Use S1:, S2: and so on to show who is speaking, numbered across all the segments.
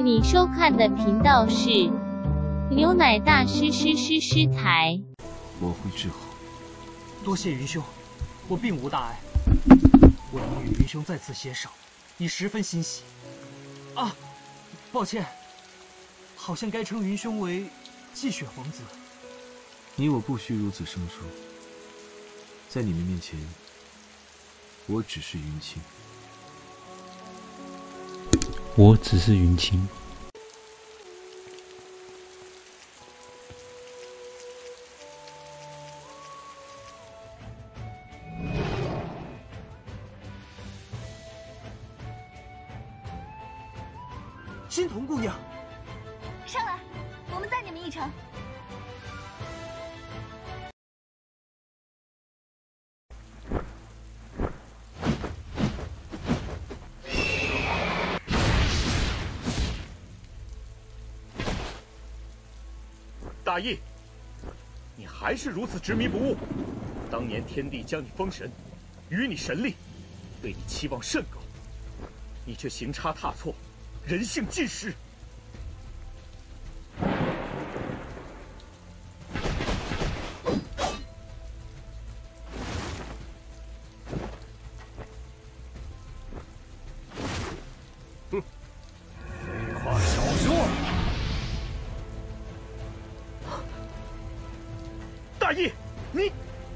S1: 你收看的频道是牛奶大师台。
S2: 我会治好。
S3: 多谢云兄，我并无大碍。我能与云兄再次携手，已十分欣喜。啊，抱歉，好像该称云兄为继雪皇子。
S2: 你我不需如此生疏。在你们面前，我只是云清。
S4: 我只是云清。
S3: 欣桐姑娘，
S5: 上来，我们载你们一程。
S6: 大义，你还是如此执迷不悟。当年天帝将你封神，予你神力，对你期望甚高，你却行差踏错，人性尽失。
S7: 哼，废话少说。
S6: 大义，你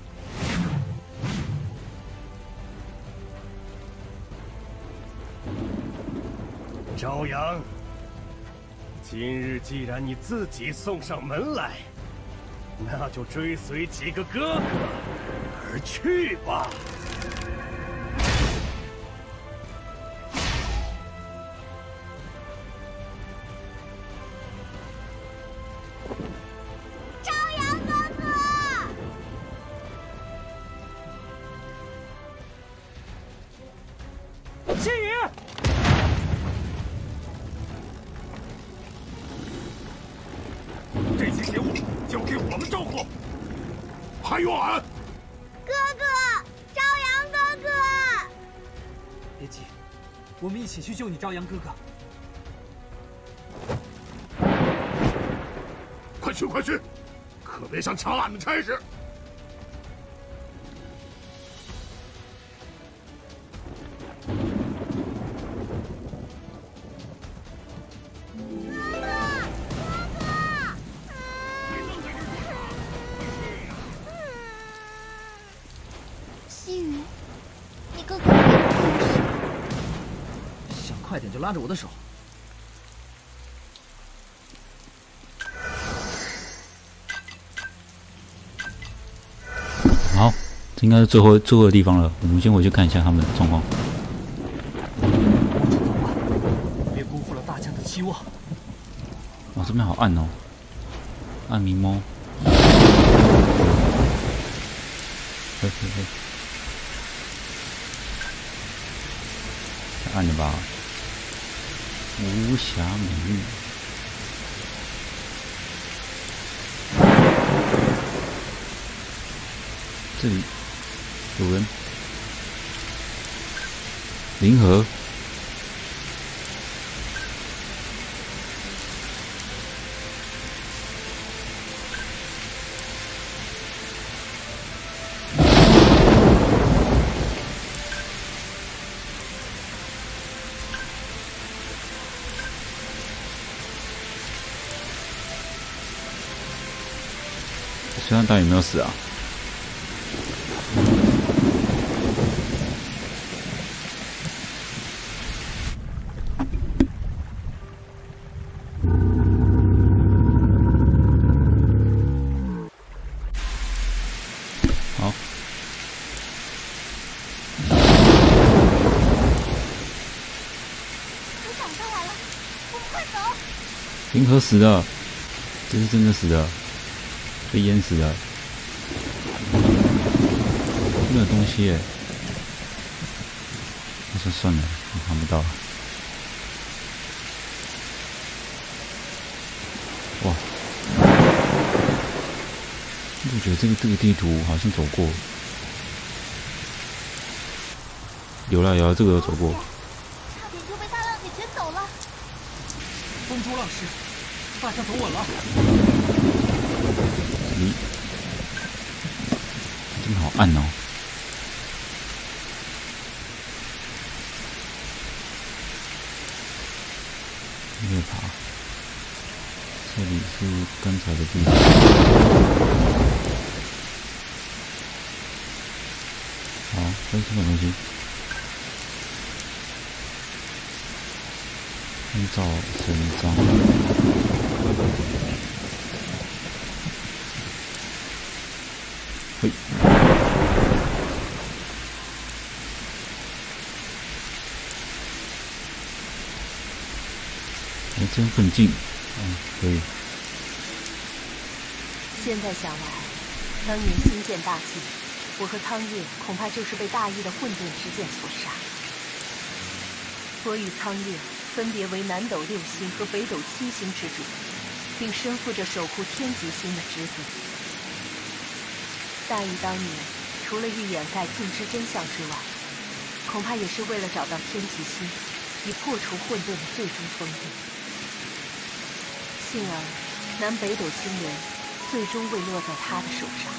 S7: 朝阳，今日既然你自己送上门来，那就追随几个哥哥而去吧。
S3: 谢爷，
S7: 这些邪物交给我们招呼，还有俺。
S5: 哥哥，朝阳哥哥，
S3: 别急，我们一起去救你，朝阳哥哥。
S7: 快去快去，可别想抢俺的差事。
S5: 西雨，你哥哥没有故事。
S3: 想快点就拉着我的手。
S4: 好，这应该是最后的地方了。我们先回去看一下他们的状况。
S3: 别辜负了大家的期望。
S4: 哇，这边好暗哦，暗迷猫。嘿。太暗了吧？无暇美玉。这里有人。银河。虽然到底有没有死啊？好，
S5: 队长上来了，我们快走！
S4: 银河死了，这是真的死了。被淹死了，没有东西耶。那就算了，我看不到了。哇！我觉得这个地图好像走过。有了，这个有走过。
S5: 差点就被大浪给卷走了。
S3: 风珠浪石，大象走稳了。
S4: 咦，真的好暗哦。越爬，这里是刚才的地方。好，分什么东西？参照神章。嘿。还真很近，可以。
S8: 现在想来，当年兴建大计，我和苍月恐怕就是被大义的混沌之剑所杀。我与苍月分别为南斗6星和北斗7星之主，并身负着守护天极星的职责。大义当年除了欲掩盖尽知真相之外，恐怕也是为了找到天极星，以破除混沌的最终封印。幸而，南北斗星人最终未落在他的手上。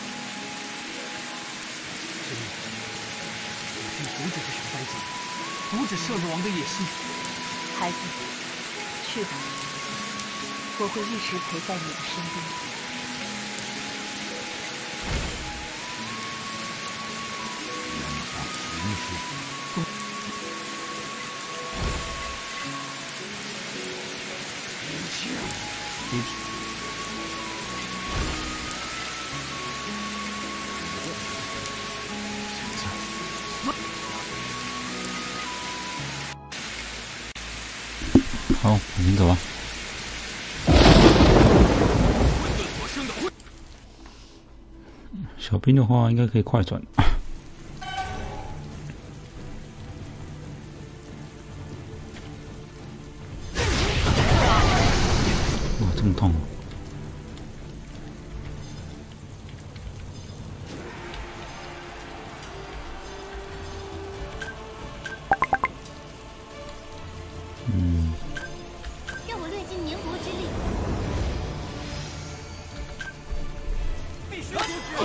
S3: 师妹，我去阻止这场灾劫，阻止摄入王的野心。
S8: 孩子，去吧，我会一直陪在你的身边。
S4: 好，往前走啊！小兵的话应该可以快转。哇，这么痛！
S5: 让我略尽粘国之力。
S3: 必须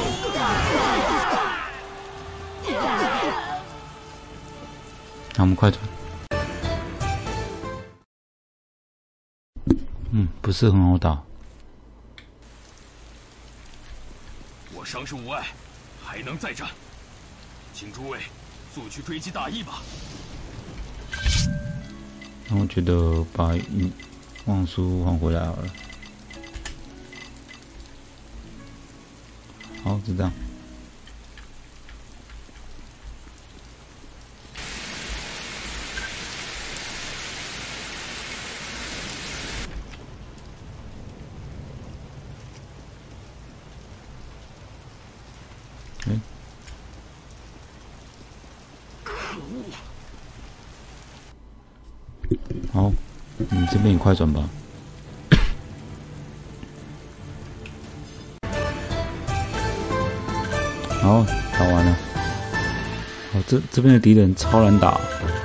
S4: 那我们快转。不是很好打。
S6: 我伤势无碍，还能再战，请诸位速去追击大义吧。
S4: 那我觉得把望舒换回来好了。好，就这样。好，你这边也快转吧。好，打完了。好，这边的敌人超难打。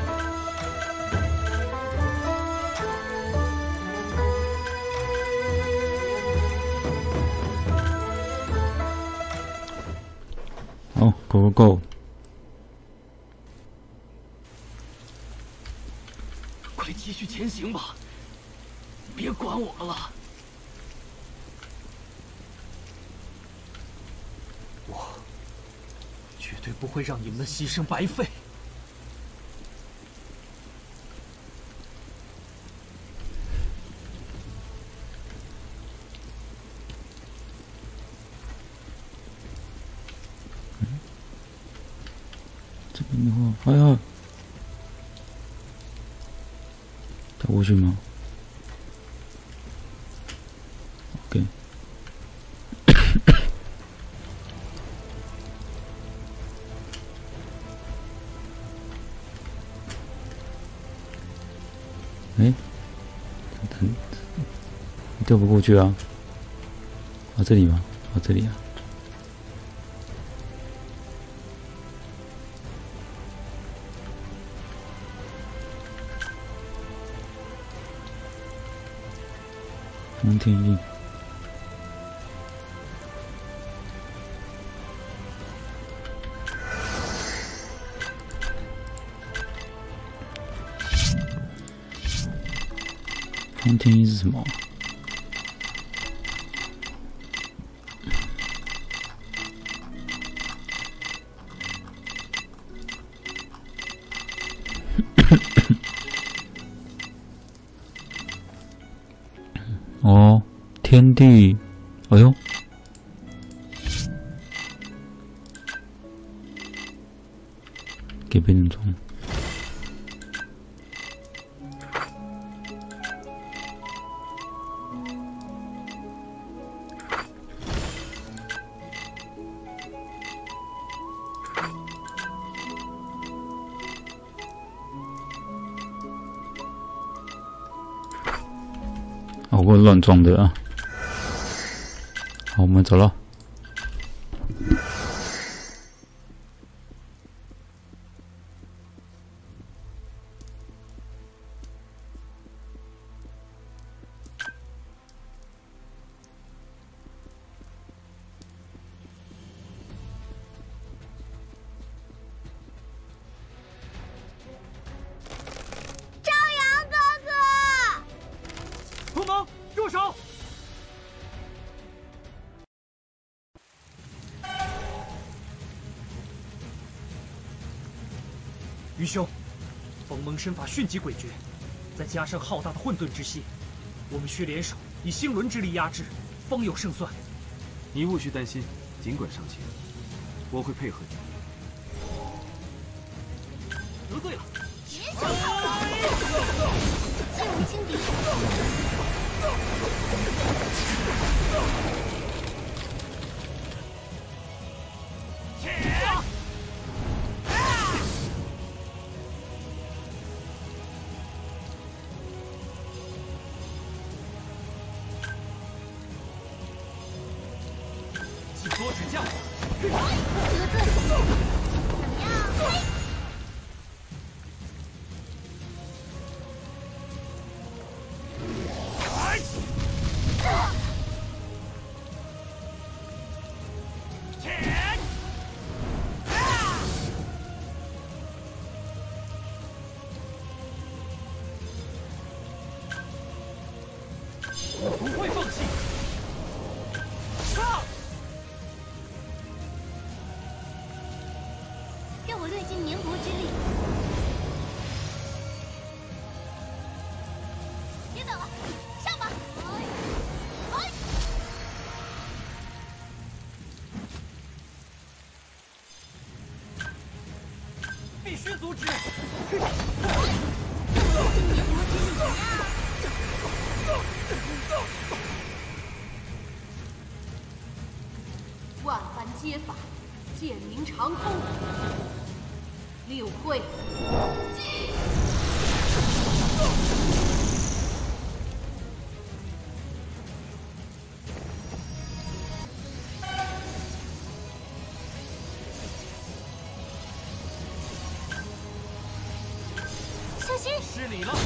S4: 好 ，Go Go Go！
S3: 快继续前行吧，别管我们了。我绝对不会让你们的牺牲白费。
S4: 这边的话，哎呀，跳过去吗 ？OK。哎，跳不过去啊！啊，这里吗？啊，这里啊。 封天印。封天印是什么？哦，天地，哎呦，给变种。哦，我乱装的啊！好，我们走了。
S3: 同盟，住手！愚兄，冯蒙身法迅疾诡谲，再加上浩大的混沌之息，我们需联手以星轮之力压制，方有胜算。
S2: 你无需担心，尽管上前，我会配合你。
S3: 得罪了！
S5: 切勿轻敌！
S3: 请多指教。
S5: 得罪！怎么样？嘿！
S3: 我不会放弃！上！
S5: 让我略尽绵薄之力。别等了，上吧！哎！
S3: 必须阻止！
S5: 略尽绵薄之力呀！
S8: 万般皆法，剑鸣长空。六会，
S5: 小心！
S3: 失礼了！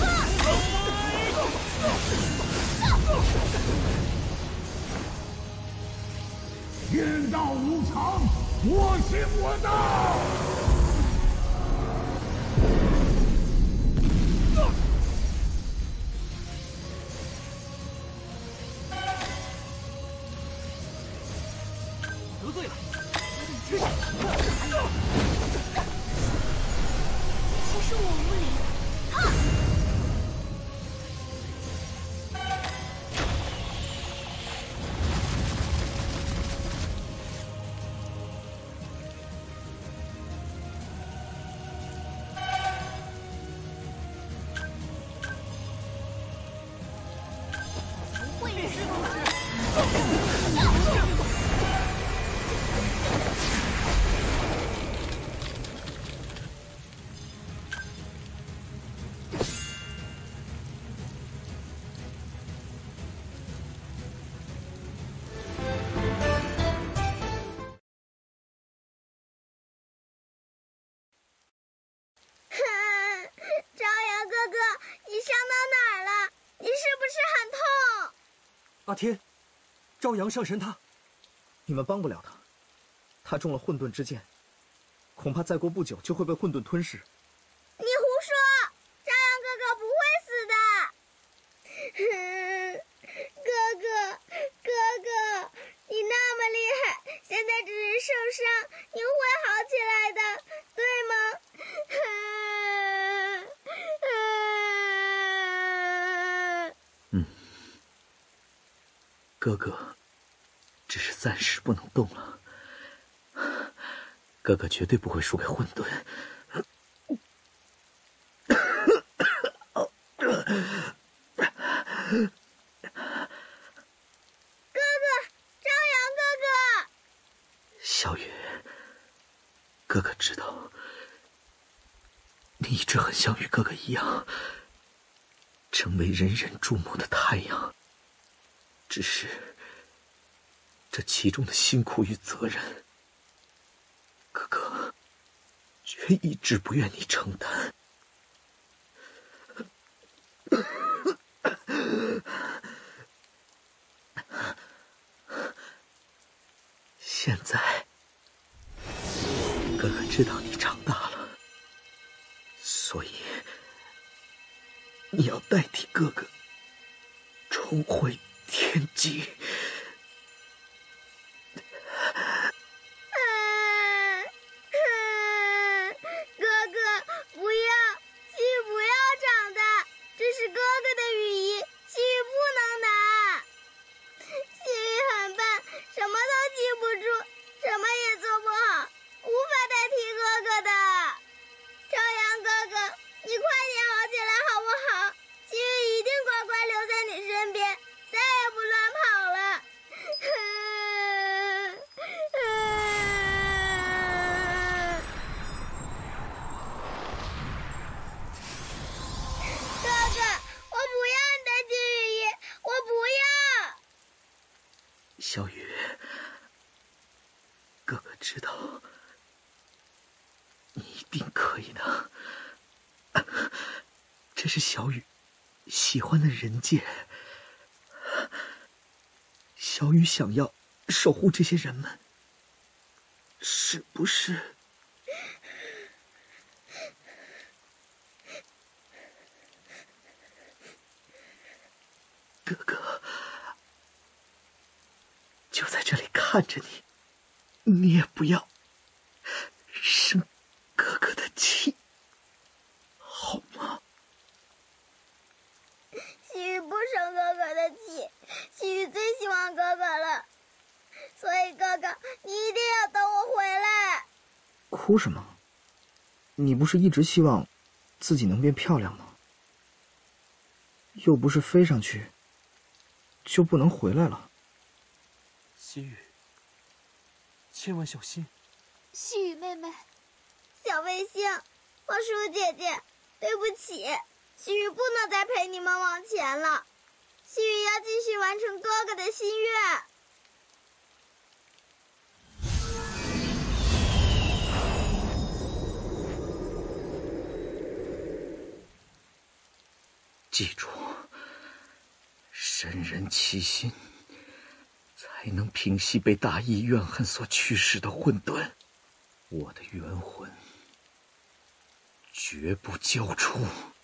S7: 天道无常，我行我道。
S3: 得罪了！
S5: 其实我无礼。
S3: 阿天，朝阳上神他，
S9: 你们帮不了他，他中了混沌之剑，恐怕再过不久就会被混沌吞噬。
S5: 你胡说，朝阳哥哥不会死的。哥哥，你那么厉害，现在只是受伤，你会好起来的，对吗？
S9: 哥哥，只是暂时不能动了。哥哥绝对不会输给混沌。小雨，哥哥知道，你一直很想与哥哥一样，成为人人注目的太阳。只是，这其中的辛苦与责任，哥哥却一直不愿你承担。现在，哥哥知道你长大了，所以你要代替哥哥重回天际。
S5: 哥哥，不要，细雨不要长大，这是哥哥的羽翼，细雨不能拿。细雨很笨，什么都记不住，什么也做不好，无法代替哥哥的。朝阳哥哥，你快点好起来好不好？细雨一定乖乖留在你身边，再也不乱跑了。哥哥，我不要你的金羽翼，我不要。
S9: 小雨，哥哥知道你一定可以的。这是小雨喜欢的人界，小雨想要守护这些人们，是不是？哥哥就在这里看着你，你也不要生哥哥的气，好吗？
S5: 细雨不生哥哥的气，细雨最喜欢哥哥了，所以哥哥，你一定要等我回来。
S9: 哭什么？你不是一直希望自己能变漂亮吗？又不是飞上去就不能回来了。
S3: 细雨，千万小心。
S5: 细雨妹妹，小卫星，花叔姐姐，对不起，细雨不能再陪你们往前了，细雨要继续完成哥哥的心愿。
S9: 记住，神人齐心，才能平息被大义怨恨所驱使的混沌。我的元魂绝不交出。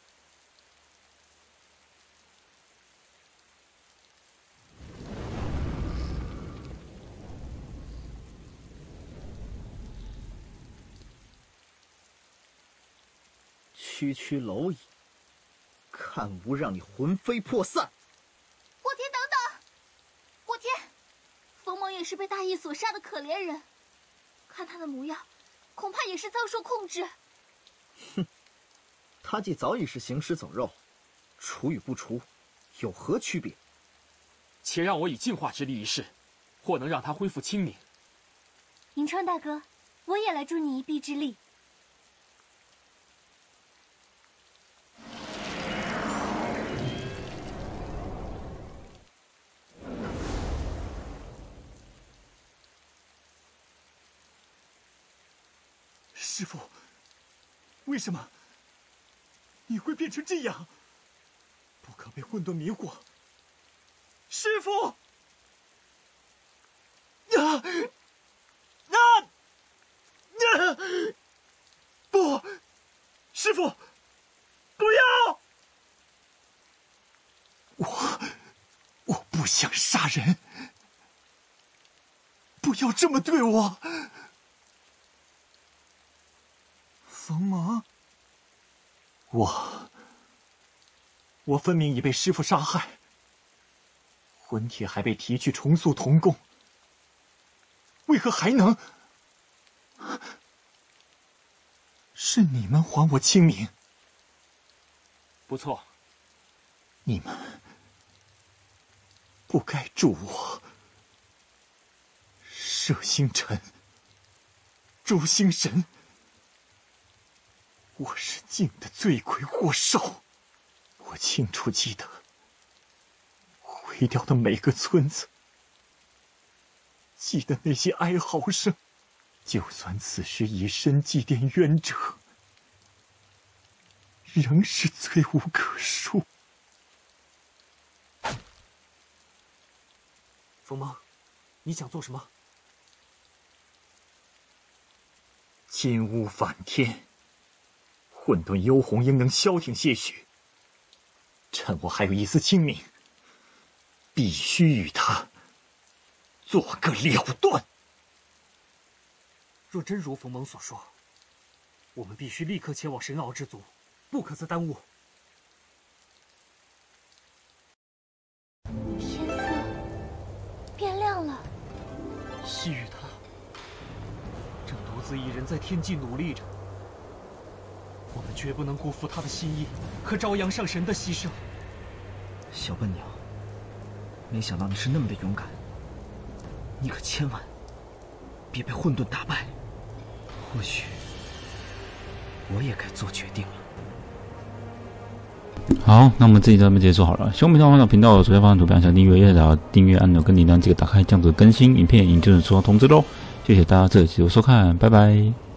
S9: 区区蝼蚁，看无让你魂飞魄散！
S5: 火天，等等！火天，冯猛也是被大义所杀的可怜人，看他的模样，恐怕也是遭受控制。
S9: 哼，他既早已是行尸走肉，除与不除，有何区别？
S3: 且让我以净化之力一试，或能让他恢复清明。
S5: 银川大哥，我也来助你一臂之力。
S6: 师父，为什么你会变成这样？不可被混沌迷惑。
S3: 师父！不，师父，不要！
S10: 我不想杀人，不要这么对我。冯蒙，我分明已被师父杀害，魂铁还被提去重塑铜宫，为何还能？是你们还我清明。
S3: 不错，
S10: 你们不该助我。摄星辰，诛星神，我是靖的罪魁祸首。我清楚记得毁掉的每个村子，记得那些哀嚎声。就算此时以身祭奠冤者，仍是罪无可恕。
S3: 冯蒙，你想做什么？
S10: 金乌反天，混沌幽红应能消停些许。趁我还有一丝清明，必须与他做个了断。
S3: 若真如冯蒙所说，我们必须立刻前往神鳌之族，不可再耽误。
S5: 天色变亮了。
S3: 西域他正独自一人在天际努力着，我们绝不能辜负他的心意和朝阳上神的牺牲。
S9: 小笨鸟，没想到你是那么的勇敢，你可千万别被混沌打败。或许我也该做决定了。
S4: 好，那我们这集到这边结束好了。喜欢频道的频道左下方图标想订阅，然后订阅按钮跟铃铛记得打开，这样子更新影片你就能收到通知喽。谢谢大家这期的收看，拜拜。